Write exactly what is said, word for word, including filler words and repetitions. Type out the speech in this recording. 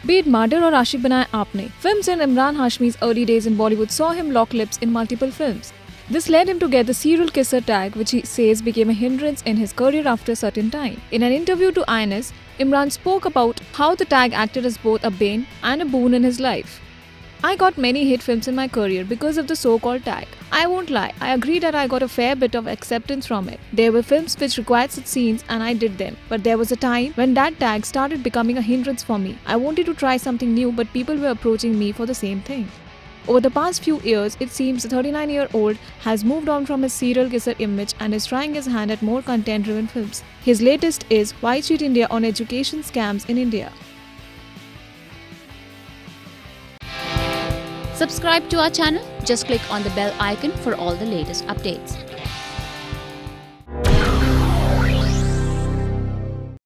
Be it Murder or Aashiq Banaya Aapne, films in Emraan Hashmi's early days in Bollywood saw him lock lips in multiple films. This led him to get the serial kisser tag, which he says became a hindrance in his career after a certain time. In an interview to I N S, Emraan spoke about how the tag acted as both a bane and a boon in his life. I got many hit films in my career because of the so-called tag. I won't lie, I agree that I got a fair bit of acceptance from it. There were films which required such scenes and I did them. But there was a time when that tag started becoming a hindrance for me. I wanted to try something new, but people were approaching me for the same thing. Over the past few years, it seems the thirty-nine-year-old has moved on from his serial kisser image and is trying his hand at more content-driven films. His latest is Why Cheat India on education scams in India. Subscribe to our channel. Just click on the bell icon for all the latest updates.